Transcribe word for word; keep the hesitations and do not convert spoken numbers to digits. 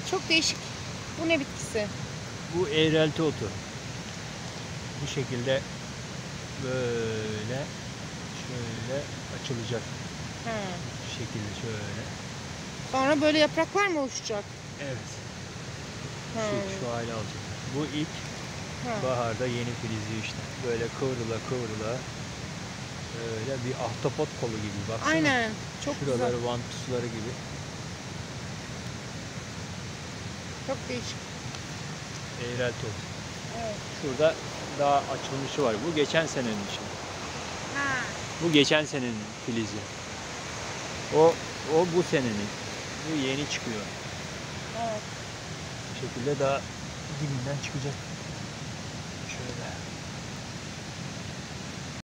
Çok değişik. Bu ne bitkisi? Bu eğrelti otu. Bu şekilde böyle şöyle açılacak. Ha. Bu şekilde şöyle. Sonra böyle yapraklar mı oluşacak? Evet. Ha. Şu, şu hale alacak. Bu ilk Ha. baharda yeni filizi işte. Böyle kıvrıla kıvrıla. Böyle bir ahtapot kolu gibi baksana. Aynen. Çok Şuraları güzel. vantusları gibi. Çok değişik. Eğrelti otu. Evet. Şurada daha açılmışı var. Bu geçen senenin için. Ha. Bu geçen senenin filizi. O o bu senenin. Bu yeni çıkıyor. Evet. Bu şekilde daha dibinden çıkacak.